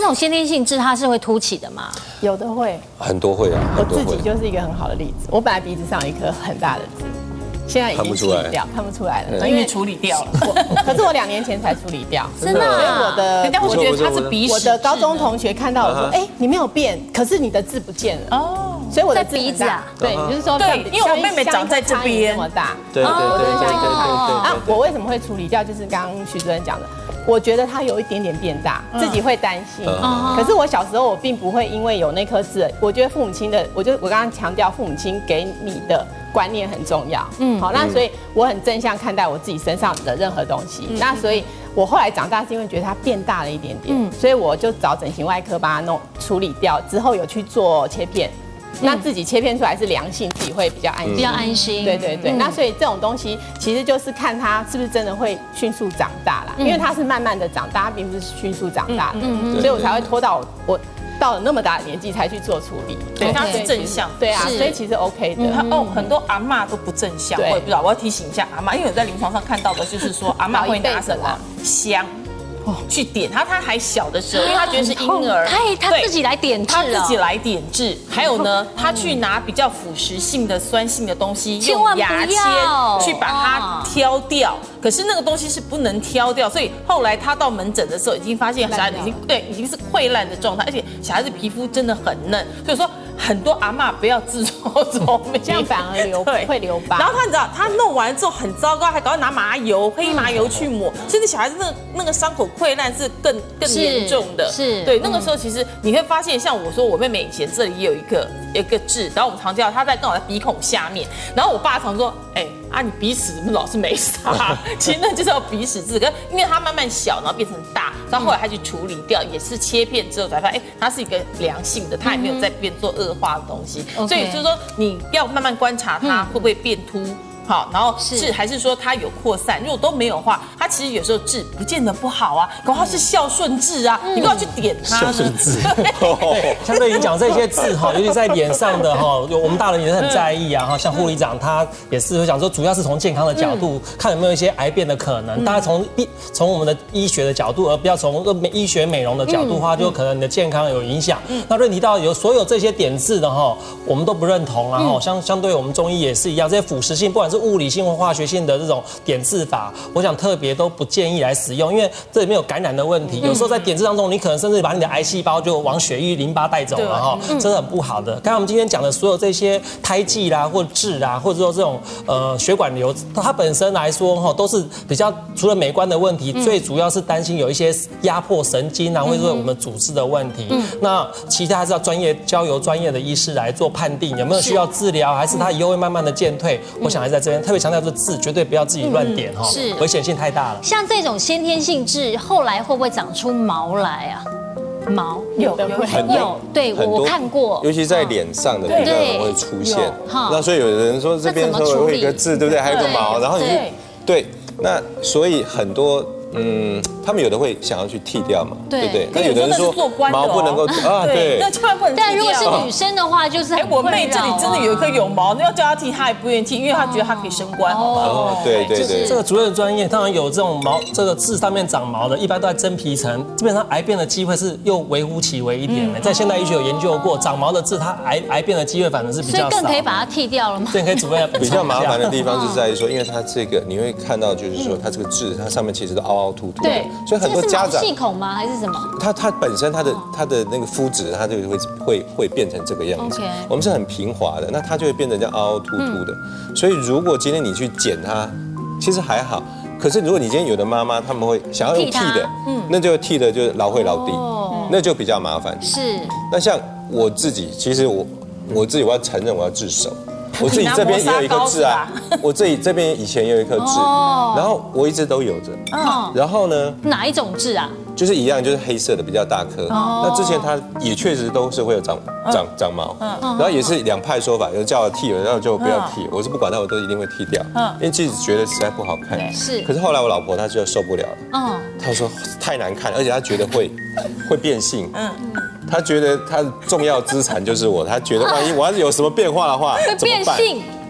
这种先天性痣它是会凸起的吗？ 有的会， 很多会啊， 我自己就是一个很好的例子。我本来鼻子上有一颗很大的痣，现在已经处理掉，看不出来了， 因为处理掉了。 可是我2年前才处理掉， 真的。 所以我的， 人家会觉得它是鼻屎。 我的高中同学看到我说，哎，你没有变，可是你的痣不见了。哦，所以我的鼻子啊， 对，你就是说， 对，因为我妹妹长在这边那么大， 对。 啊，我为什么会处理掉？就是刚刚徐主任讲的。我觉得它有一点点变大，自己会担心。可是我小时候我并不会因为有那颗痣，我觉得父母亲的，我刚刚强调父母亲给你的观念很重要。好，那所以我很正向看待我自己身上的任何东西。那所以我后来长大是因为觉得它变大了一点点，所以我就找整形外科把它处理掉，之后有去做切片。那自己切片出来是良性，自己会比较安心， 比较安心。 对。那所以这种东西其实就是看它是不是真的会迅速长大啦，因为它是慢慢的长大，它并不是迅速长大的，所以我才会拖到我到了那么大的年纪才去做处理。 对，它是正向。 对啊，所以其实 OK 的。 哦，很多阿嬷都不正向，我也不知道。我要提醒一下阿嬷，因为我在临床上看到的就是说阿嬷会拿什么香。去点他还小的时候，因为他觉得是婴儿， 他自己来点痣， 他自己来点痣。还有呢，他去拿比较腐蚀性的、酸性的东西，用牙签去把它挑掉。可是那个东西是不能挑掉，所以后来他到门诊的时候，已经发现小孩子已经是溃烂的状态，而且小孩子皮肤真的很嫩，所以说。很多阿嬷不要自作聪明， 这样反而会留疤。 然后他你知道，他弄完之后很糟糕，还赶快拿麻油、黑麻油去抹，甚至小孩子那个伤口溃烂是更严重的。 是， 对，那个时候其实你会发现，像我说我妹妹以前这里也有一个痣，然后我们常叫她刚好在鼻孔下面，然后我爸常说，你鼻屎怎么老是没撒？其实那就是要鼻屎痣，可是因为它慢慢小，然后变成大，然后后来他去处理掉，也是切片之后才发现，它是一个良性的，它也没有再变做恶化的东西，所以就是说你要慢慢观察它会不会变凸。好，然后还是说它有扩散，如果都没有的话，它其实有时候痣不见得不好啊，搞不好是孝顺痣啊，你不要去点它呢。孝顺痣，对，相对于讲这些痣哈，尤其在脸上的哈，我们大人也是很在意啊哈。像护理长他也是会讲说，主要是从健康的角度看有没有一些癌变的可能。大家从我们的医学的角度，而不要从医学美容的角度的话，就可能你的健康有影响。那论提到有所有这些点痣的哈，我们都不认同啊哈。相对我们中医也是一样，这些腐蚀性不管是物理性或化学性的这种点痣法，我想特别都不建议来使用，因为这里面有感染的问题。有时候在点痣当中，你可能甚至把你的癌细胞就往血液淋巴带走了哈，这是很不好的。刚才我们今天讲的所有这些胎记啦，或痣啦，或者说这种血管瘤，它本身来说哈，都是比较除了美观的问题，最主要是担心有一些压迫神经啊，或者说我们组织的问题。那其他还是要交由专业的医师来做判定，有没有需要治疗，还是它以后会慢慢的渐退。我想还在这边特别强调，这痣绝对不要自己乱点哈， 是危险性太大了。 像这种先天性痣，后来会不会长出毛来啊？毛有， 对我看过， 尤其在脸上的地方会出现。那所以有人说这边稍微会有一个痣，对不对？还有个毛，然后你对，那所以很多。他们有的会想要去剃掉嘛，对不对？那有的人说毛不能够啊，对， 那千万不能剃掉。 但如果是女生的话，就是我妹这里真的有一颗有毛，那要叫她剃，她也不愿意剃，因为她觉得她可以升官，好吗？ 对， 这个主任专业，当然有这种毛，这个痣上面长毛的，一般都在真皮层，基本上癌变的机会是又微乎其微一点。在现代医学有研究过，长毛的痣，它癌变的机会反而是比较少。 所以更可以把它剃掉了吗？ 对，可以主任比较麻烦的地方是在于说，因为它这个你会看到，就是说它这个痣，它上面其实都凹凹凸凸的。所以很多家长细孔吗？还是什么？ 它本身它的那个肤质，它就会变成这个样子。我们是很平滑的，那它就会变成这样凹凹凸凸的。所以如果今天你去剪它，其实还好。可是如果你今天有的妈妈他们会想要用剃的，那就剃的就是老会老低，那就比较麻烦。 是。 那像我自己，其实我自己我要承认我要自首。我自己这边也有一颗痣啊，我自己这边以前也有一颗痣，然后我一直都有着。然后呢？ 哪一种痣啊？ 就是一样，就是黑色的，比较大颗。那之前它也确实都是会有长毛，然后也是两派说法，有人叫我剃，然后就不要剃。我是不管它，我都一定会剃掉，因为自己觉得实在不好看。 是。 可是后来我老婆她就受不了了，她说太难看，而且她觉得会变性。他觉得他的重要资产就是我，他觉得万一我要是有什么变化的话，怎么办？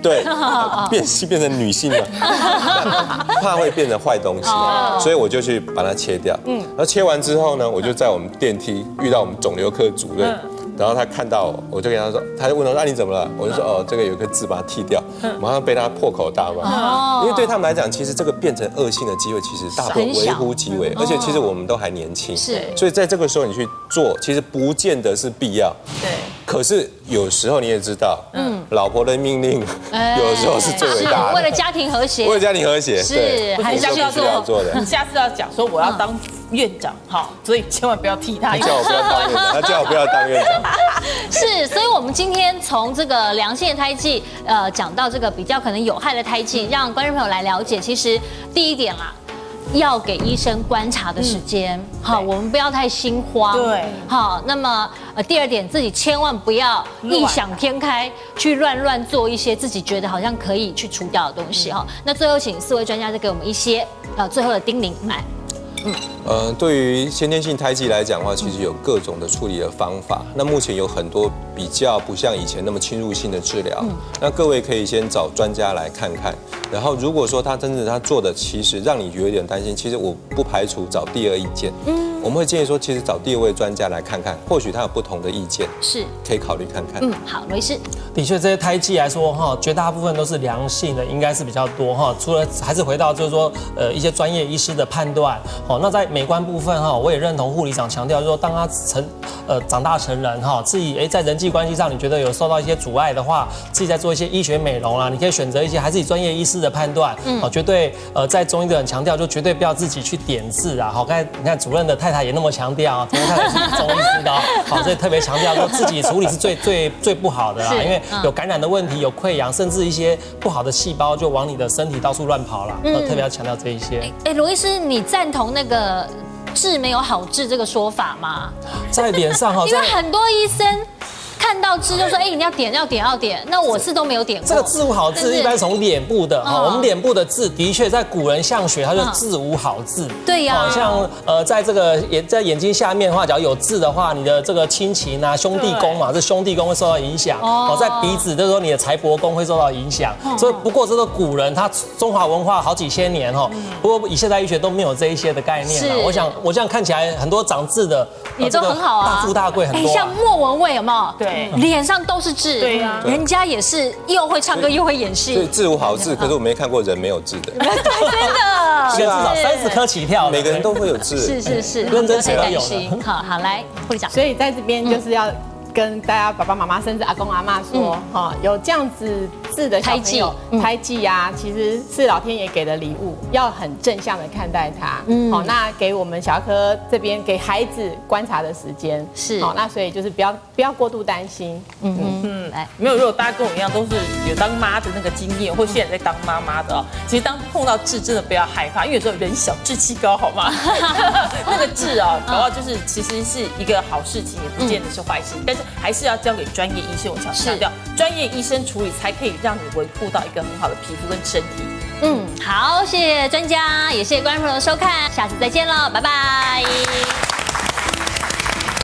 对，变性变成女性了，怕会变成坏东西，所以我就去把它切掉。然后切完之后呢，我就在我们电梯遇到我们肿瘤科主任。然后他看到我，我就跟他说，他就问我说：“你怎么了？”我就说：“哦，这个有一个痣，把它剃掉。”马上被他破口大骂。因为对他们来讲，其实这个变成恶性的机会其实大微乎其微，而且其实我们都还年轻，所以在这个时候你去做，其实不见得是必要。对。可是有时候你也知道，老婆的命令有时候是最伟大的。 为了家庭和谐。 为了家庭和谐， 是还是要做的。 你下次要讲说我要当院长，好，所以千万不要替他。 叫我不要当院长，他叫我不要当院长。 是，所以我们今天从这个良性的胎记，讲到这个比较可能有害的胎记，让观众朋友来了解。其实第一点啦，要给医生观察的时间，好，我们不要太心慌。对，好，那么第二点，自己千万不要异想天开，去乱做一些自己觉得好像可以去除掉的东西哈。那最后请4位专家再给我们一些最后的叮咛来。 对于先天性胎记来讲的话，其实有各种的处理的方法。那目前有很多比较不像以前那么侵入性的治疗。那各位可以先找专家来看看。然后如果说他真的他做的其实让你有一点担心，其实我不排除找第二意见。我们会建议说，其实找第二位专家来看看，或许他有不同的意见，是可以考虑看看。 好，罗医师。 的确，这些胎记来说哈，绝大部分都是良性的，应该是比较多哈。除了还是回到就是说一些专业医师的判断。好，那在美观部分哈，我也认同护理长强调，就是说当他长大成人哈，自己在人际关系上你觉得有受到一些阻碍的话，自己在做一些医学美容啦，你可以选择一些还是以专业医师的判断。绝对在中医的很强调，就绝对不要自己去点痣啊。好，刚才你看主任的太太也那么强调啊，主任太太是中医师的，好，所以特别强调说自己处理是最不好的啦，因为有感染的问题，有溃疡，甚至一些不好的细胞就往你的身体到处乱跑了。特别要强调这一些。 罗医师，你赞同那个痣没有好痣这个说法吗？ 在脸上哈， 因为很多医生看到痣就说，你要点。那我是都没有点过。 这个痣无好痣一般从脸部的哈，我们脸部的痣的确在古人相学，它就痣无好痣。 对呀。 像在这个在眼睛下面的话，只要有痣的话，你的这个亲情啊、兄弟宫嘛，这兄弟宫会受到影响。在鼻子就是说你的财帛宫会受到影响。所以不过这个古人他中华文化好几千年哈，不过以现代医学都没有这一些的概念。我这样看起来很多长痣的也都很好啊， 大富大贵很多。 像莫文蔚有没有？ 对。 脸上都是痣，对呀，人家也是又会唱歌又会演戏， 所以痣无好痣，可是我没看过人没有痣的， 对，真的， 至少30颗起跳， 每个人都会有痣， 是， 认真谁都有。 好，来护理长， 所以在这边就是要跟大家爸爸妈妈甚至阿公阿嬷说，有这样子痣的小朋友胎记啊，其实是老天爷给的礼物，要很正向的看待它。好，那给我们小儿科这边给孩子观察的时间是好，那所以就是不要过度担心。 来，没有，如果大家跟我一样都是有当妈的那个经验，或现在在当妈妈的其实当碰到痣真的不要害怕，因为有时候人小志气高，好吗？那个痣搞不好就是其实是一个好事情，也不见得是坏事，但是还是要交给专业医生。我强调，专业医生处理才可以让你维护到一个很好的皮肤跟身体。 好，谢谢专家，也谢谢观众朋友的收看，下次再见了，拜拜。